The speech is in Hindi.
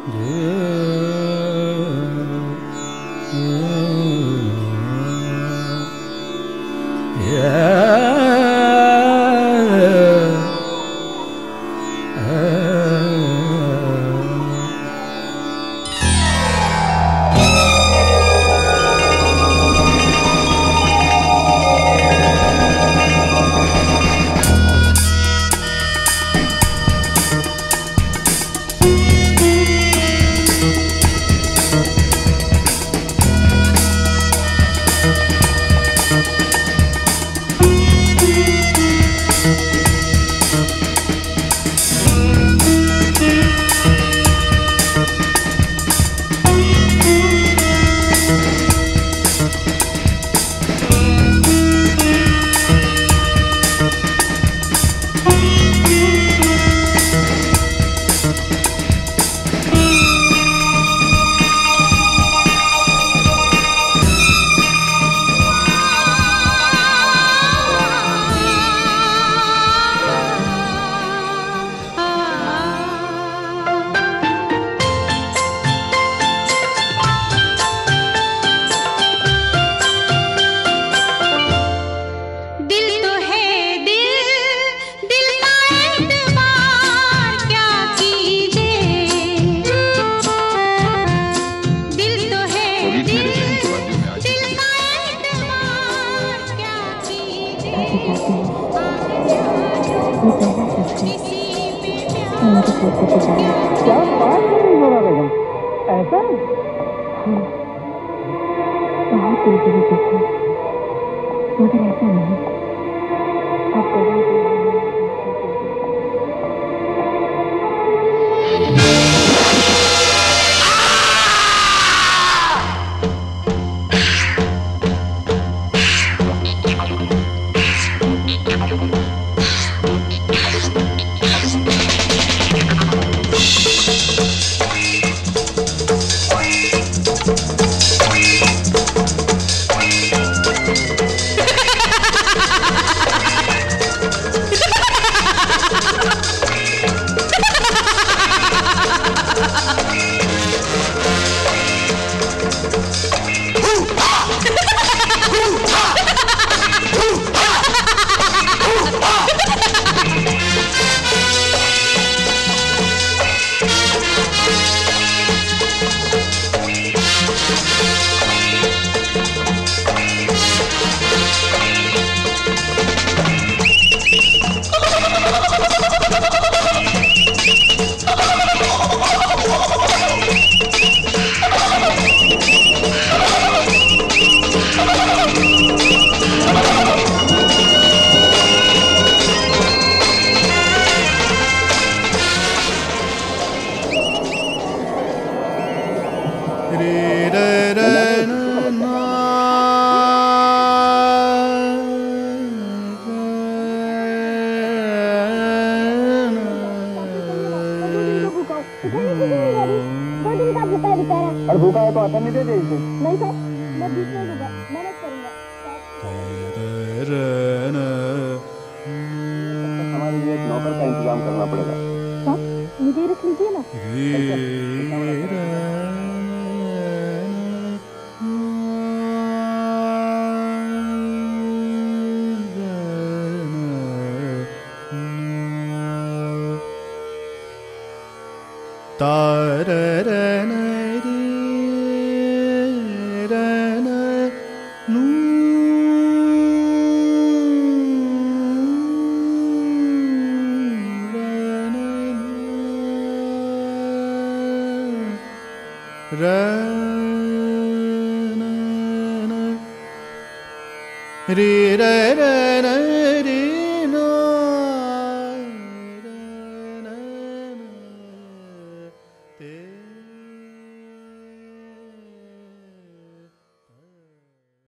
क्या बात नहीं हो रहा बेगम, ऐसा बहुत दिल के लिए देखा, मगर ऐसा नहीं। आप और भूखा है तो आता नहीं दे दे इसे। नहीं सर, मैं बीच में दूंगा, मैनेज करूंगा। हमारे लिए एक नौकर का इंतजाम करना पड़ेगा। सर, मुझे रख लीजिए ना। रे रे रे